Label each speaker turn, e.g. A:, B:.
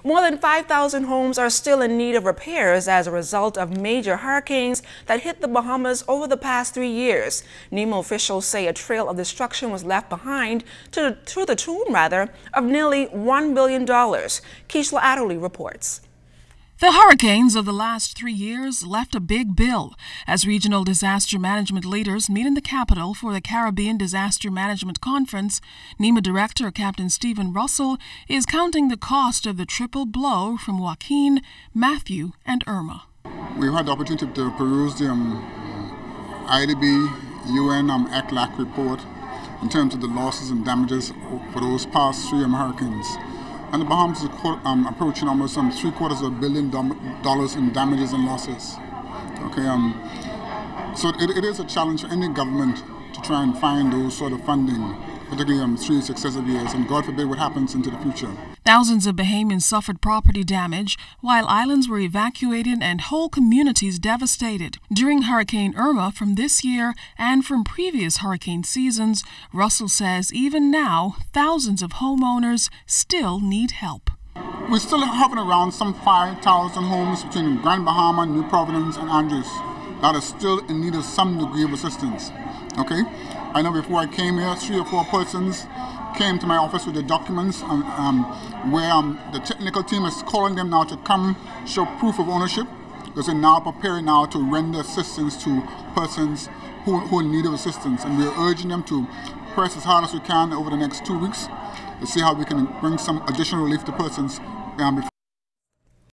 A: More than 5,000 homes are still in need of repairs as a result of major hurricanes that hit the Bahamas over the past 3 years. NEMA officials say a trail of destruction was left behind to the tune of nearly $1 billion. Keishla Adderley reports.
B: The hurricanes of the last 3 years left a big bill. As regional disaster management leaders meet in the capital for the Caribbean Disaster Management Conference, NEMA Director Captain Stephen Russell is counting the cost of the triple blow from Joaquin, Matthew, and Irma.
C: We've had the opportunity to peruse the IDB UN ECLAC report in terms of the losses and damages for those past 3 hurricanes. And the Bahamas is approaching almost $750 million in damages and losses. Okay, so it is a challenge for any government to try and find those sort of funding, particularly 3 successive years, and God forbid what happens into the future.
B: Thousands of Bahamians suffered property damage, while islands were evacuated and whole communities devastated. During Hurricane Irma from this year and from previous hurricane seasons, Russell says even now, thousands of homeowners still need help.
C: We're still hovering around some 5,000 homes between Grand Bahama, New Providence, and Andros that are still in need of some degree of assistance. Okay? I know before I came here, 3 or 4 persons came to my office with the documents where the technical team is calling them now to come show proof of ownership, because they're now preparing now to render assistance to persons who are in need of assistance. And we're urging them to press as hard as we can over the next 2 weeks to see how we can bring some additional relief to persons before